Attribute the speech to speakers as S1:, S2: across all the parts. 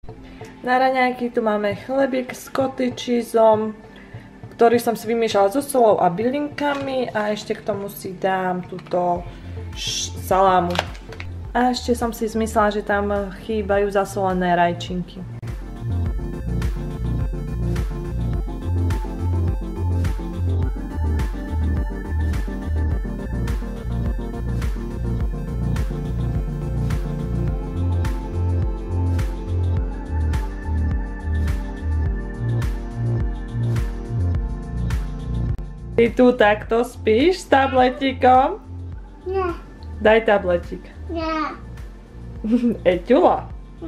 S1: Na raňajky tu máme chlebík s cottage cheeseom, ktorý som si vymiešala so solou a bylinkami a ešte k tomu si dám túto salámu. A ešte som si zmyslela, že tam chýbajú zasolené rajčinky. Ty tu takto spíš s tabletíkom?
S2: Nie.
S1: Daj tabletík.
S2: Nie.
S1: Eťula.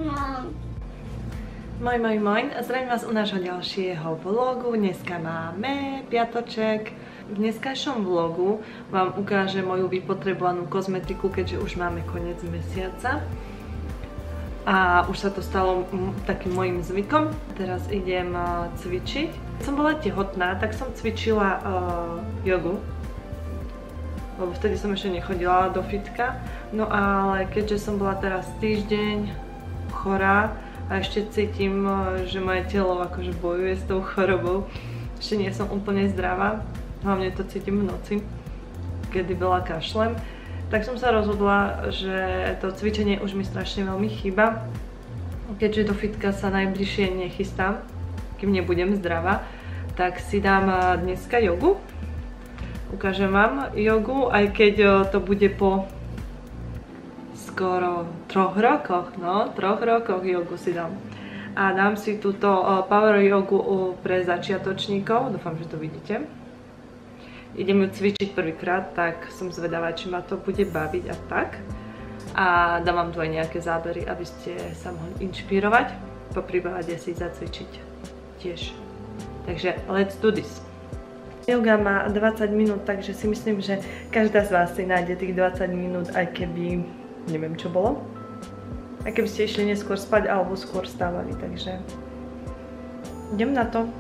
S2: Nie.
S1: Moj, zdravím vás u nášho ďalšieho vlogu. Dneska máme piatoček. V dneskajšom vlogu vám ukážem moju vypotrebovanú kozmetiku, keďže už máme koniec mesiaca. A už sa to stalo takým mojím zvykom. Teraz idem cvičiť. Keď som bola tehotná, tak som cvičila jogu. Lebo vtedy som ešte nechodila do fitka. No ale keďže som bola teraz týždeň chorá a ešte cítim, že moje telo akože bojuje s tou chorobou, ešte nie som úplne zdravá. Hlavne to cítim v noci, kedy veľa kašlem. Tak som sa rozhodla, že to cvičenie už mi strašne veľmi chýba. Keďže do fitka sa najbližšie nechystám, kým nebudem zdravá, tak si dám dneska jogu. Ukážem vám jogu, aj keď to bude po skoro 3 rokoch. No, 3 rokoch jogu si dám. A dám si túto power jogu pre začiatočníkov. Dúfam, že to vidíte. Idem ju cvičiť prvýkrát, tak som zvedavá, či ma to bude baviť a tak. A dám vám tu aj nejaké zábery, aby ste sa mohli inšpirovať. Po prípade si zacvičiť tiež. Takže let's do this. Yoga má 20 minút, takže si myslím, že každá z vás si nájde tých 20 minút, aj keby neviem čo bolo. Aj keby ste išli neskôr spať alebo skôr stávali, takže idem na to.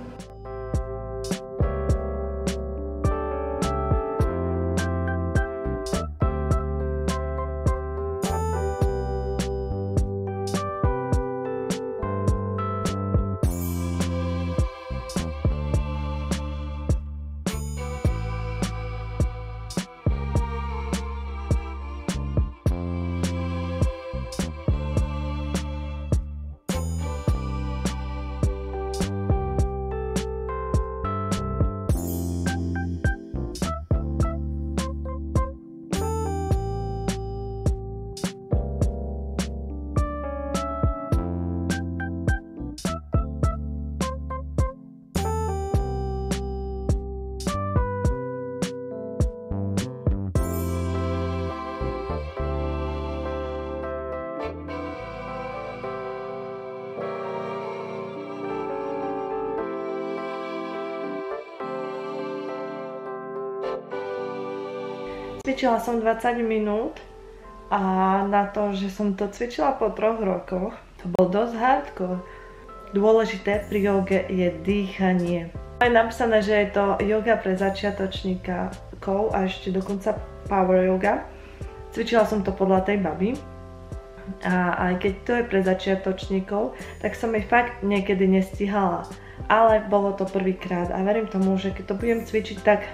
S1: Cvičila som 20 minút a na to, že som to cvičila po 3 rokoch, to bol dosť hardcore. Dôležité pri joge je dýchanie. Je napísané, že je to joga pre začiatočníkov a ešte dokonca power yoga. Cvičila som to podľa tej baby. A aj keď to je pre začiatočníkov, tak som jej fakt niekedy nestihala. Ale bolo to prvýkrát a verím tomu, že keď to budem cvičiť tak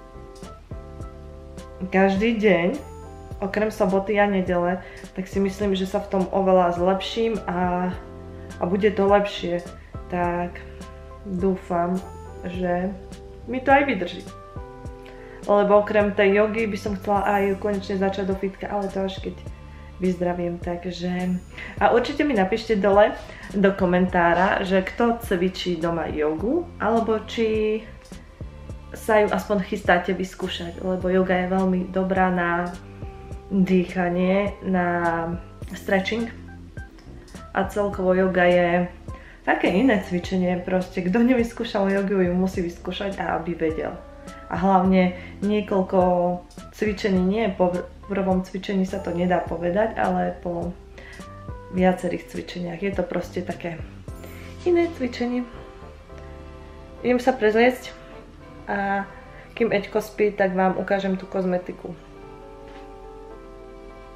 S1: každý deň, okrem soboty a nedele, tak si myslím, že sa v tom oveľa zlepším a bude to lepšie. Tak dúfam, že mi to aj vydrží. Lebo okrem tej jogy by som chcela aj konečne začať do fitka, ale to až keď vyzdravím, takže... A určite mi napíšte dole do komentára, že kto cvičí doma jogu, alebo či sa ju aspoň chystáte vyskúšať, lebo joga je veľmi dobrá na dýchanie, na stretching a celkovo joga je také iné cvičenie, proste kto nevyskúšal jogu, ju musí vyskúšať a aby vedel. A hlavne niekoľko cvičení, nie po prvom cvičení sa to nedá povedať, ale po viacerých cvičeniach je to proste také iné cvičenie. Idem sa prezliecť a kým Eďko spí, tak vám ukážem tú kozmetiku.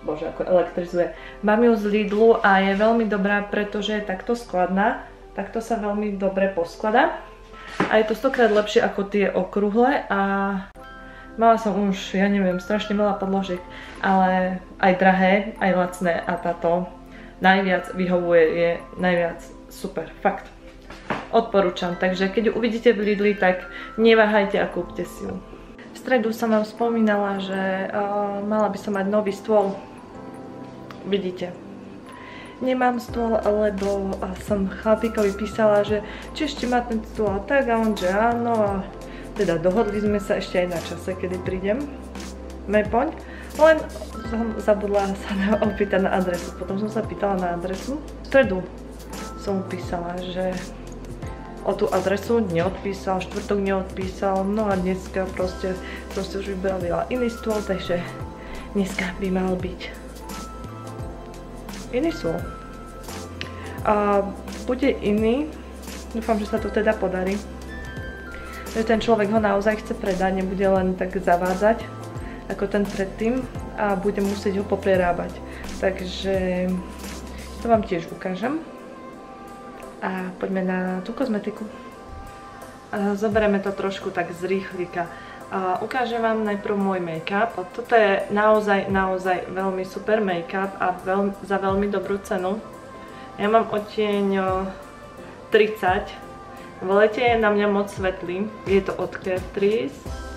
S1: bože, ako elektrizuje. Mám ju z Lidlu a je veľmi dobrá, pretože je takto skladná. Takto sa veľmi dobre poskladá. A je to 100-krát lepšie ako tie okrúhle a mala som už, ja neviem, strašne veľa podložiek, ale aj drahé, aj lacné a táto najviac vyhovuje, je najviac super, fakt. Odporúčam, takže keď ju uvidíte v Lidli, tak neváhajte a kúpte si ju. V stredu som vám spomínala, že mala by som mať nový stôl. Vidíte. Nemám stôl, lebo som chlapíkovi písala, že či ešte má ten stôl a tak a on, že áno a teda dohodli sme sa ešte aj na čase, kedy prídem. Poď. Len som zabudla sa opýtať na adresu, potom som sa pýtala na adresu. V stredu som písala, že o tú adresu neodpísal, štvrtok neodpísal, no a dneska proste som si už vybrala iný stôl, takže dneska by mal byť iný stôl. Bude iný, dúfam, že sa to teda podarí. Že ten človek ho naozaj chce predať, nebude len tak zavádzať ako ten predtým a bude musieť ho poprerábať. Takže to vám tiež ukážem. A poďme na tú kozmetiku. Zoberieme to trošku tak z rýchlika. Ukážem vám najprv môj make-up. Toto je naozaj veľmi super make-up a za veľmi dobrú cenu. Ja mám odtieň 30. V lete je na mňa moc svetlý. Je to od Catrice.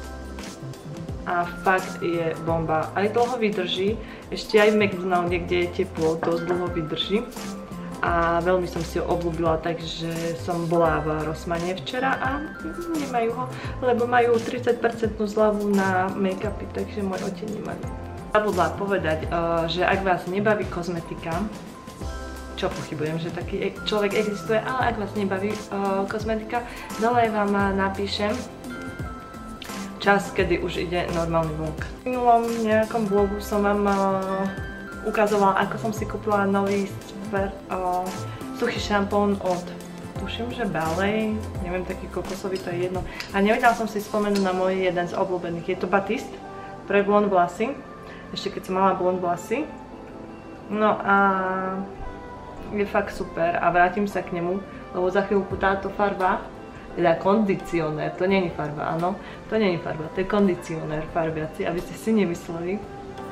S1: A fakt je bomba. Aj dlho vydrží. Ešte aj v McDonalde, kde je teplo, dosť dlho vydrží. A veľmi som si ho obľúbila, takže som bola v Rossmane včera a nemajú ho, lebo majú 30% zľavu na make-upy, takže môj odtieň nemajú. Zabudla povedať, že ak vás nebaví kozmetika, čo pochybujem, že taký človek existuje, ale ak vás nebaví kozmetika, dole vám napíšem čas, kedy už ide normálny vlog. V minulom nejakom vlogu som vám ukazovala, ako som si kúpila nový suchý šampón od, tuším, že Ballet, neviem, taký kokosový, to je jedno. A nevedela som si spomenúť na môj jeden z obľúbených. Je to Batiste pre blond vlasy, ešte keď som mala blond vlasy. No a je fakt super a vrátim sa k nemu, lebo za chvíľku táto farba, teda kondicionér, to nie je farba, áno, to nie je farba, to je kondicionér farbiaci, aby ste si nemysleli.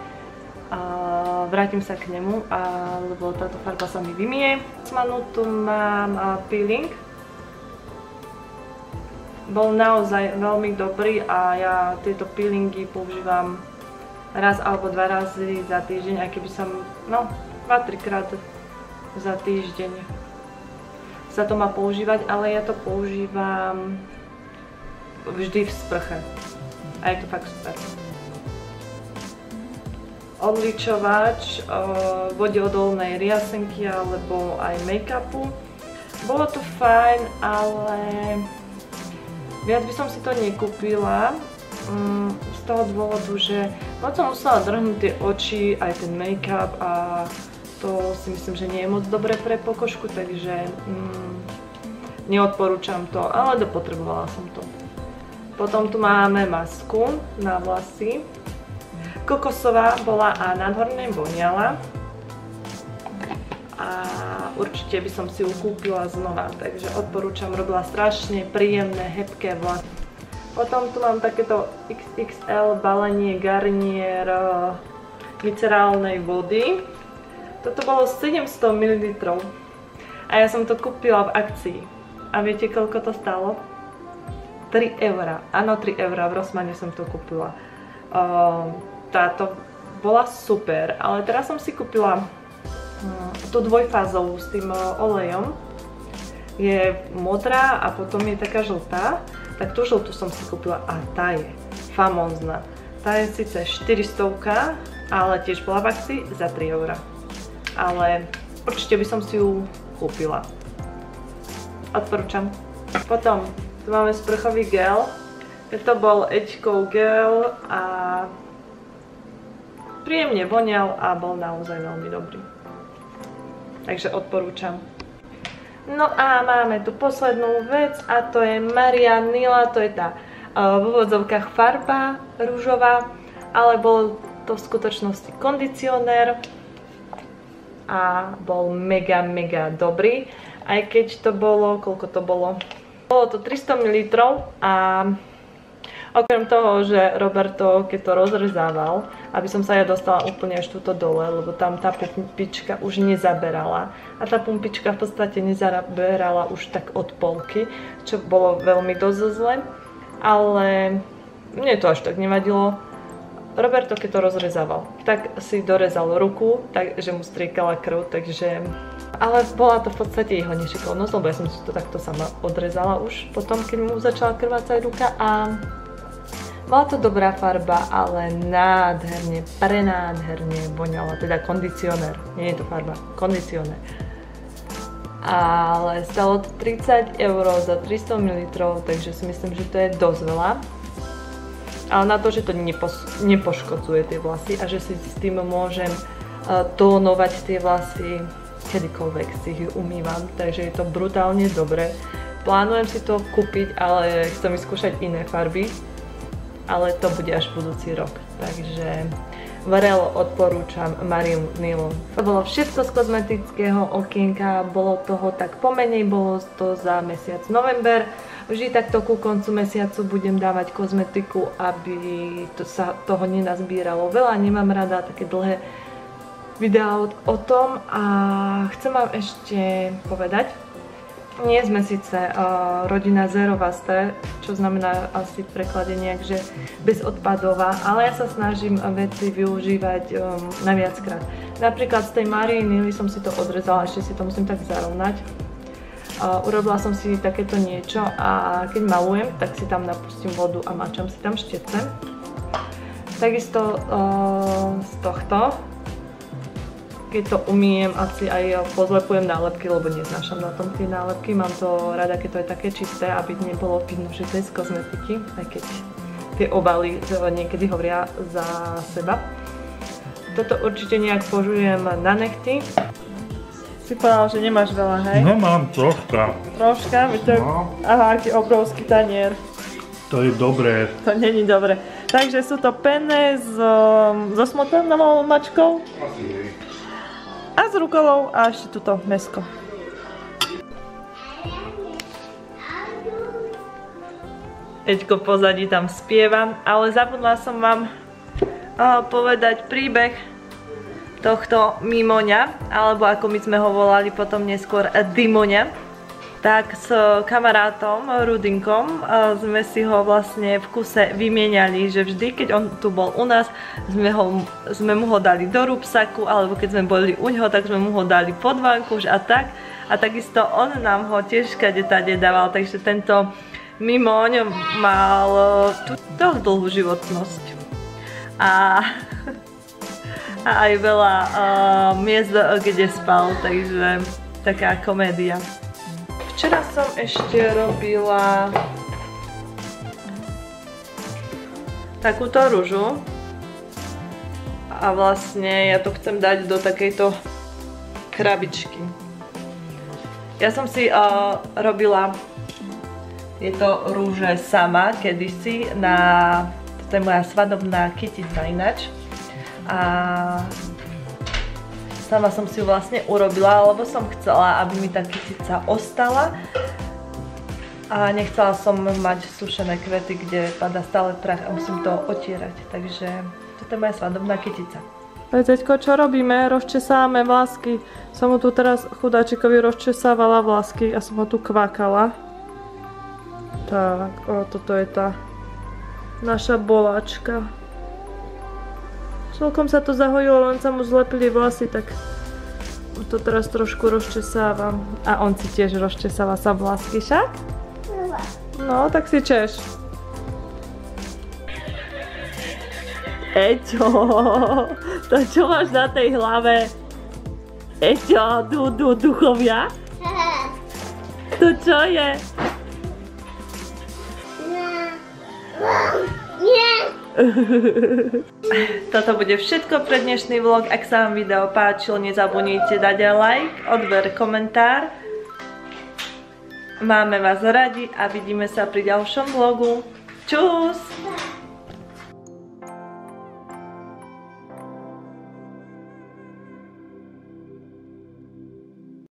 S1: Vrátim sa k nemu, lebo táto farba sa mi vymie. Tu mám peeling. Bol naozaj veľmi dobrý a ja tieto peelingy používam raz alebo 2 razy za týždeň, aj keby som, no, 2-3 krát za týždeň sa to má používať, ale ja to používam vždy v sprche. A je to fakt super. Odličovač vodeodolnej riasenky alebo aj make-upu. Bolo to fajn, ale viac by som si to nekúpila z toho dôvodu, že moc som musela drhnúť tie oči, aj ten make-up a to si myslím, že nie je moc dobré pre pokožku, takže neodporúčam to, ale dopotrebovala som to. Potom tu máme masku na vlasy. Kokosová bola a nádhorne voňala a určite by som si ju kúpila znova, takže odporúčam, robila strašne príjemné, hebké vlasy. Potom tu mám takéto XXL balenie Garnier micerálnej vody. Toto bolo 700 ml a ja som to kúpila v akcii. A viete, koľko to stálo? 3 €. Áno, 3 €, v Rossmane som to kúpila. Táto bola super, ale teraz som si kúpila tú dvojfázovú s tým olejom. Je modrá a potom je taká žltá, tak tú žltú som si kúpila a tá je famózna. Tá je síce 400, ale tiež bola v akcii za 3 €. Ale určite by som si ju kúpila. Odporúčam. Potom tu máme sprchový gel. To bol Edgeco gel a príjemne voňal a bol naozaj veľmi dobrý. Takže odporúčam. No a máme tu poslednú vec a to je Marianila, to je tá v úvodzovkách farba rúžová, ale bol to v skutočnosti kondicionér a bol mega dobrý. Aj keď to bolo, koľko to bolo? Bolo to 300 ml a okrem toho, že Roberto, keď to rozrezával, aby som sa ja dostala úplne až túto dole, lebo tam tá pumpička už nezaberala. A tá pumpička v podstate nezaberala už tak od polky, čo bolo veľmi dosť zle. Ale mne to až tak nevadilo. Roberto, keď to rozrezával, tak si dorezal ruku, takže mu striekala krv, takže... Ale bola to v podstate jeho nešikovnosť, lebo ja som si to takto sama odrezala už potom, keď mu začala krvácať ruka a bola to dobrá farba, ale nádherne, prenádherne voňala, teda kondicionér, nie je to farba, kondicionér. Ale stalo to 30 € za 300 ml, takže si myslím, že to je dosť veľa. Ale na to, že to nepoškodzuje tie vlasy a že si s tým môžem tónovať tie vlasy kedykoľvek si ich umývam, takže je to brutálne dobré. Plánujem si to kúpiť, ale chcem vyskúšať iné farby, ale to bude až budúci rok, takže vrelo odporúčam Marium Nylon. To bolo všetko z kozmetického okienka, bolo toho tak pomenej, bolo to za mesiac november. Vždy takto ku koncu mesiacu budem dávať kozmetiku, aby sa toho nenazbíralo veľa, nemám rada také dlhé videá o tom a chcem vám ešte povedať, nie sme síce rodina Zero Waste, čo znamená asi v preklade nejak, že bezodpadová, ale ja sa snažím veci využívať na viackrát. Napríklad z tej Marie Nily som si to odrezala, ešte si to musím tak zarovnať. Urobila som si takéto niečo a keď malujem, tak si tam napustím vodu a mačam si tam štecem. Takisto z tohto, keď to umiem, asi aj pozlepujem nálepky, lebo neznášam na tom tie nálepky. Mám to rada, keď to je také čisté, aby nebolo vidno, že to je z kozmetiky, aj keď tie obaly niekedy hovoria za seba. Toto určite nejak použijem na nechty. Si povedal, že nemáš veľa, hej?
S2: Nemám troška.
S1: Troška? No. Aha, aký obrovský tanier.
S2: To je dobré.
S1: To není dobré. Takže sú to penne so smotanovou mačkou.
S2: Asi hej.
S1: A s rukolou a ešte tuto mäsko. Eďko pozadí tam spieva, ale zabudla som vám povedať príbeh tohto Mimoňa, alebo ako my sme ho volali potom neskôr Dimoňa. Tak s kamarátom Rudinkom sme si ho vlastne v kuse vymieniali, že vždy, keď on tu bol u nás, sme mu ho dali do rúbsaku, alebo keď sme boli u ňoho, tak sme mu ho dali pod vankuš a tak. A takisto on nám ho tiež kade-tade dával, takže tento Mimoň mal dosť dlhú životnosť. A aj veľa miest, kde spal, takže taká komédia. Včera som ešte robila takúto ružu a vlastne ja to chcem dať do takejto krabičky. Ja som si robila tieto rúže sama kedysi toto je moja svadobná kytica ináč a sama som si ju vlastne urobila, lebo som chcela, aby mi tá kytica ostala a nechcela som mať sušené kvety, kde padá stále prach a musím to otierať, takže toto je moja svadobná kytica. Zeďko, čo robíme? Rozčesáme vlásky. Som mu tu teraz chudáčikovi rozčesávala vlásky a som ho tu kvákala. Tak, toto je tá naša boláčka. Celkom sa to zahojilo, len sa mu zlepili vlasy, tak to teraz trošku rozčesávam. A on si tiež rozčesáva sa vlasky, však? No, tak si češ. Eťo, to čo máš na tej hlave? Eťo, duchovia? To čo je? Toto bude všetko pre dnešný vlog. Ak sa vám video páčilo, nezabudnite dať like, odber, komentár. Máme vás radi a vidíme sa pri ďalšom vlogu. Čus!